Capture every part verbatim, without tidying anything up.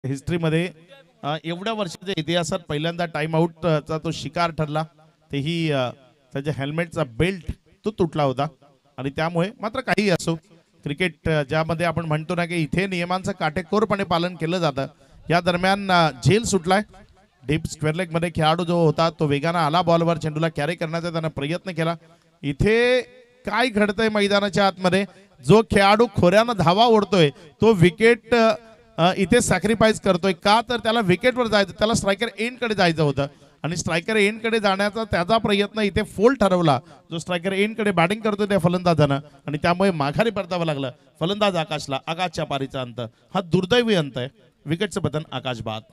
हिस्ट्रीमध्ये एवढ्या वर्षाच्या इतिहासात पहिल्यांदा टाइम आउटचा तो शिकार ठरला, तेही त्याच्या हेल्मेटचा बेल्ट तो तुटला होता. आणि त्यामुळे मात्र काही असो, क्रिकेट ज्यामध्ये आपण म्हणतो ना की इथे नियमांचं काटेकोरपणे पालन केलं जातं, या दरम्यान झेल सुटलाय. डीप स्क्वेअर लेग मध्ये खेळाडू जो होता तो वेगानं आला बॉलवर, चेंडूला कॅरी करण्याचा त्यानं प्रयत्न केला. इथे काय घडतंय मैदानाच्या आतमध्ये, जो खेळाडू खोऱ्यानं धावा ओढतोय तो विकेट इथे सॅक्रिफाईस करतोय का, तर त्याला विकेटवर जायचं, त्याला स्ट्रायकर एंड कडे जायचं होतं आणि स्ट्रायकर एंड कडे जाण्याचा त्याचा प्रयत्न इथे फोल ठरवला. जो स्ट्रायकर एंड कडे बॅटिंग करतोय त्या फलंदाजानं, आणि त्यामुळे माघारी परतावं लागलं फलंदाज आकाशला. आकाशच्या पारीचा अंत, हा दुर्दैवी अंत आहे. विकेटचं पतन आकाश बाद.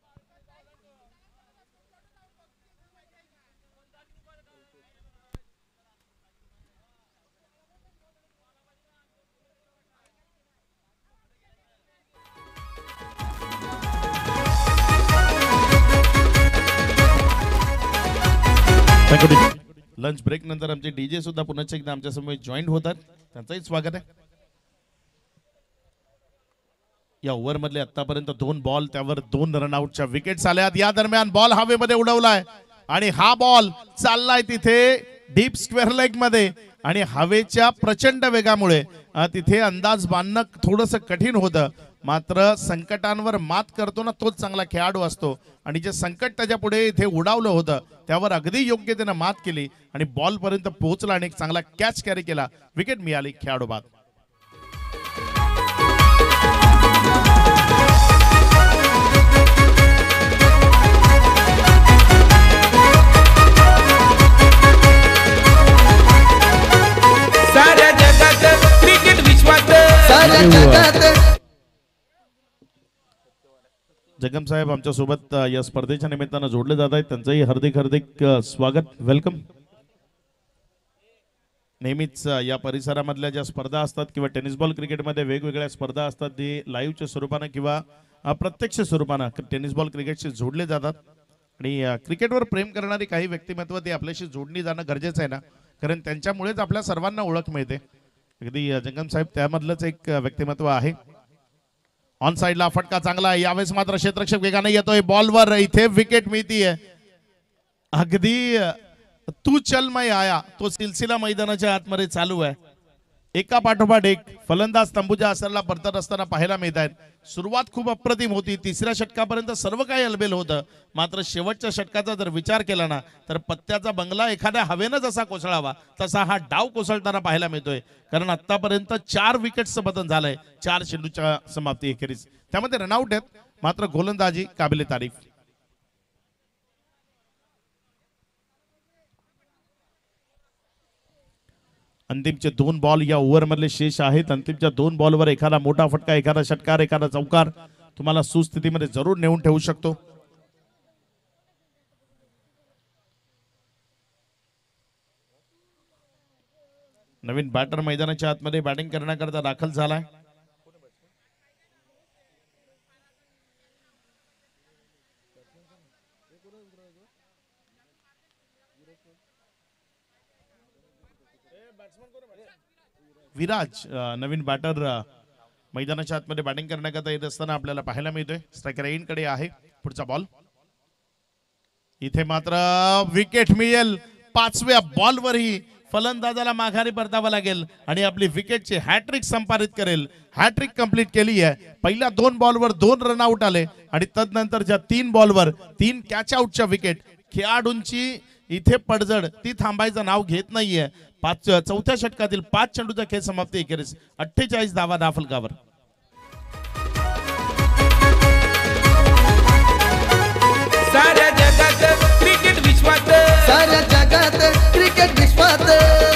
लंच ब्रेक नंतर आमचे डीजे सुद्धा पुन्हा एकदा आमच्या समोर जॉईन होतात, त्यांचंही स्वागत आहे. या ओव्हर मधले आतापर्यंत दोन बॉल, त्यावर दोन रनआउटच्या विकेट्स आल्यात. या दरम्यान बॉल हवेमध्ये उडवलाय आणि हा बॉल चाललाय तिथे डीप स्क्वेअर लेग मध्ये, आणि हवेच्या प्रचंड वेगामुळे तिथे अंदाज बांधणं थोडंसं कठीण होतं. मात्र संकटांवर मात करतो ना तोच चांगला खेळाडू असतो, आणि जे संकट त्याच्या पुढे इथे उडावलं होतं त्यावर अगदी योग्य त्यानं मात केली आणि बॉल पर्यंत पोहोचला आणि एक चांगला कॅच कॅरी केला. विकेट मिळाली, खेळाडू बाद. साऱ्या जगात क्रिकेट विश्वात, साऱ्या जगात. जगम साहेब आमच्या सोबत या स्पर्धेच्या निमित्तानं जोडले जात आहेत, त्यांचंही हार्दिक हार्दिक स्वागत, वेलकम. नेहमीच या परिसरामधल्या ज्या स्पर्धा असतात किंवा टेनिस बॉल क्रिकेटमध्ये वेगवेगळ्या स्पर्धा असतात, ती लाईव्हच्या स्वरूपानं किंवा प्रत्यक्ष स्वरूपानं टेनिस बॉल क्रिकेटशी जोडले जातात. आणि क्रिकेटवर प्रेम करणारी काही व्यक्तिमत्व ती आपल्याशी जोडली जाणं गरजेचं आहे ना, कारण त्यांच्यामुळेच आपल्या सर्वांना ओळख मिळते. अगदी जंगम साहेब त्यामधलंच एक व्यक्तिमत्व आहे. ऑन साइडला फटका चांगला आहे, यावेळेस मात्र क्षेत्ररक्षक वेगाने येतोय बॉलवर, इथे विकेट मिळतीये. अगदी तू चल मैं आया तो सिलसिला मैदानाच्या आतमध्ये चालू आहे. एका पाठोपाठ एक फलंदाज तंबूच्या असरला परतत असताना पाहायला मिळत आहेत. सुरुवात खूप अप्रतिम होती, तिसऱ्या षटकापर्यंत सर्व काही अलबेल होतं. मात्र शेवटच्या षटकाचा जर विचार केला ना, तर पत्त्याचा बंगला एखाद्या हवेनं जसा कोसळावा तसा हा डाव कोसळताना पाहायला मिळतोय. कारण आतापर्यंत चार विकेटचं पतन झालंय, चार चेंडूच्या समाप्ती अखेरीस. त्यामध्ये रनआउट आहेत, मात्र गोलंदाजी काबिले तारीफ. अंतिमचे दोन बॉल या ओव्हर मधले शेष आहेत. अंतिमच्या दोन बॉलवर एखादा मोठा फटका, एखादा षटकार, एखादा चौकार तुम्हाला सुस्थितीमध्ये जरूर नेऊन ठेवू शकतो. नवीन बॅटर मैदानाच्या आतमध्ये बॅटिंग करण्याकरता दाखल झालाय. विराज नवीन बॅटर मैदानाच्या आतमध्ये बॅटिंग करण्याकरता येत असताना आपल्याला पाहायला मिळतोय. स्ट्रायकर एंड कडे आहे. पुढचा बॉल, इथे मात्र विकेट मिळेल. पाचव्या बॉलवरही फलंदाजाला माघारी परतावं लागेल आणि आपली विकेटची हॅट्रिक संपादित करेल. हॅट्रिक कंप्लीट केली आहे. पहिल्या दोन बॉलवर दोन रनआउट आले आणि तदनंतरच्या तीन बॉलवर तीन कॅच आउटच्या विकेट. खेळाडूंची इथे पडझड ती थांबायचं नाव घेत नाहीये. पाच चौथ्या षटकातील पाच चेंडूचा खेळ समाप्ती अखेरीस अठ्ठेचाळीस धावा धाफलकावर. साऱ्या जगात क्रिकेट विश्वात, साऱ्या जगात क्रिकेट विश्वात.